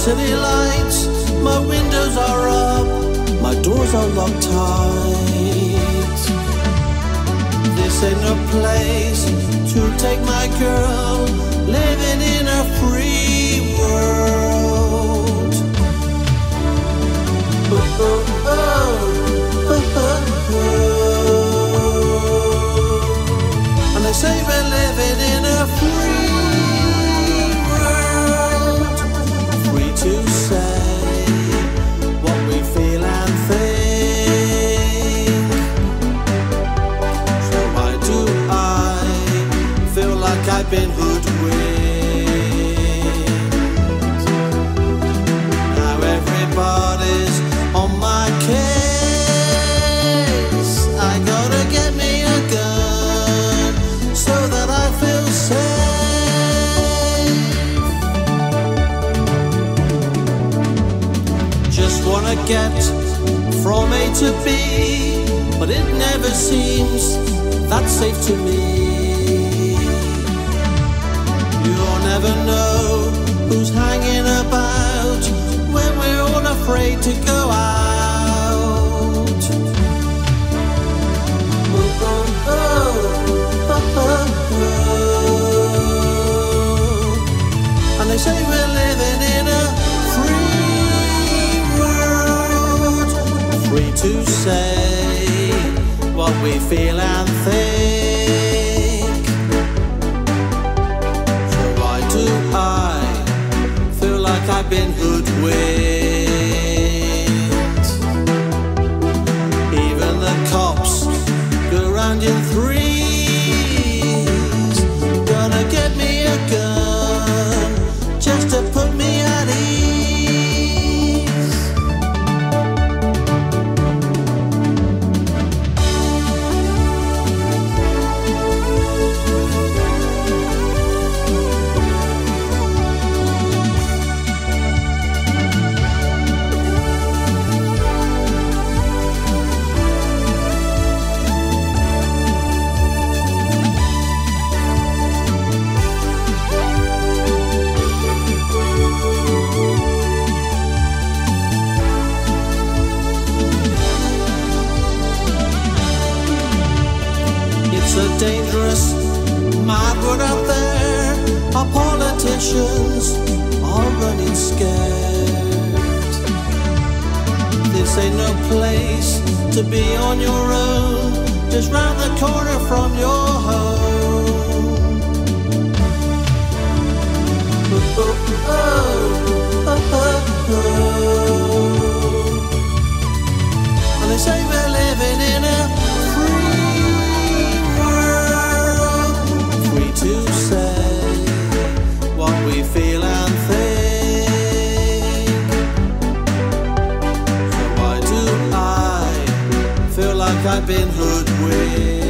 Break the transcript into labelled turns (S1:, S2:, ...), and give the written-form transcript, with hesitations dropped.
S1: city lights, my windows are up, my doors are locked tight. This ain't no place to take my girl, living in a free world. Oh, oh, oh, oh, oh, oh. And they say we're living in a free world, free to say what we feel and think. So why do I feel like I've been hoodwinked? Now everybody's on my case. I gotta get me a gun so that I feel safe. Just wanna get from A to B, but it never seems that safe to me. You'll never know who's hanging about when we're all afraid to go out. Oh, oh, oh, oh, oh, oh. And they say we're living in a free world, free to say what we feel and think. So why do I feel like I've been hoodwinked? Even the cops go round in threes, gonna get me a gun just to put me at ease. It's a dangerous mad world out there. Our politicians are running scared. This ain't no place to be on your own, just round the corner from your home. Oh, oh, oh, oh, oh, oh. And they say we're living in a to say what we feel and think. So why do I feel like I've been hoodwinked?